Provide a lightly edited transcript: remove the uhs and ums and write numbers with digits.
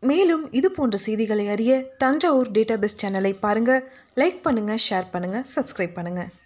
மேலும் இது போன்ற செய்திகளை அறிய தஞ்சாவூர் டேட்டாபேஸ் சேனலை பாருங்கள். லைக் பண்ணுங்கள், ஷேர் பண்ணுங்கள், சப்ஸ்கிரைப் பண்ணுங்கள்.